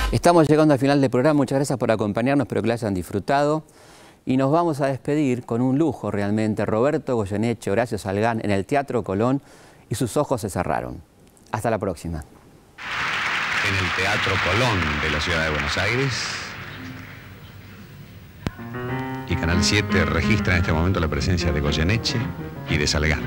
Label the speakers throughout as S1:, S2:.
S1: Estamos llegando al final del programa, muchas gracias por acompañarnos, espero que lo hayan disfrutado. Y nos vamos a despedir con un lujo realmente, Roberto Goyeneche, Horacio Salgán en el Teatro Colón y sus ojos se cerraron. Hasta la próxima.
S2: En el Teatro Colón de la ciudad de Buenos Aires. Y Canal 7 registra en este momento la presencia de Goyeneche y de Salgán.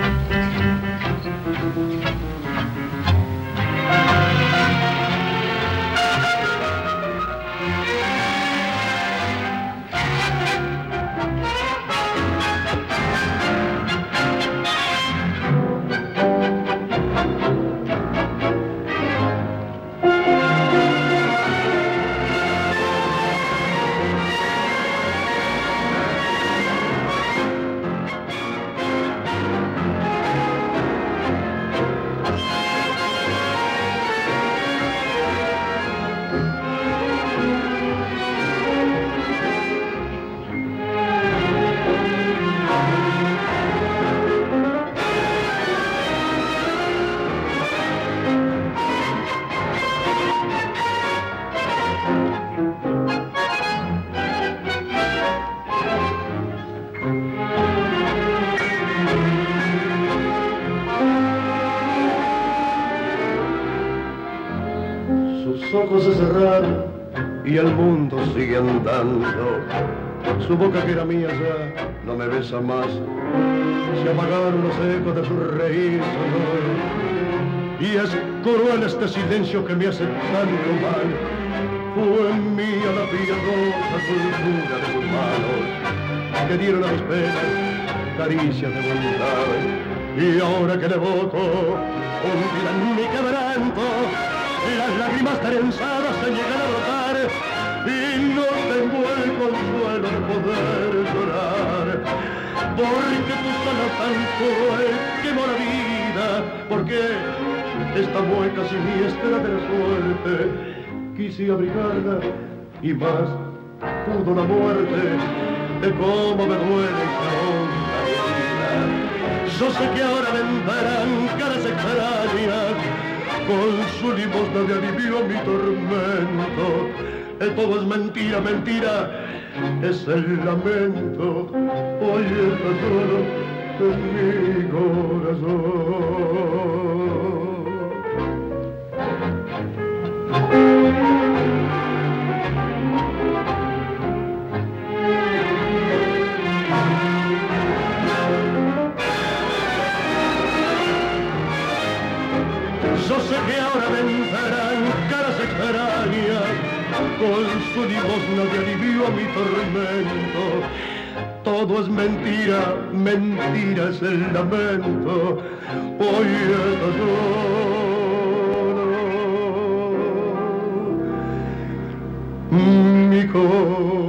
S3: Sus ojos se cerraron y el mundo sigue andando. Su boca que era mía ya no me besa más. Se apagaron los ecos de su reír sonoro. Y es cruel este silencio que me hace tanto mal. Fue mía la piadosa dulzura de sus manos que dieron a mis penas caricias de bondad. Y ahora que le evoco, hundida en mi quebranto, las lágrimas trenzadas se llegan a brotar y no tengo el consuelo de poder llorar. Porque tu sana tan cruel quemó la vida, porque esta mueca siniestra de la suerte quise abrigarla y más pudo la muerte de cómo me duele esa honda vida. Yo sé que ahora vendrán caras extrañas con su limosna de alivio a mi tormento. Todo es mentira, mentira, es el lamento. Hoy está solo en mi corazón. Yo sé que ahora vendrán caras extrañas con su limosna de alivio a mi tormento. Todo es mentira, mentira es el lamento. Hoy está solo mi corazón.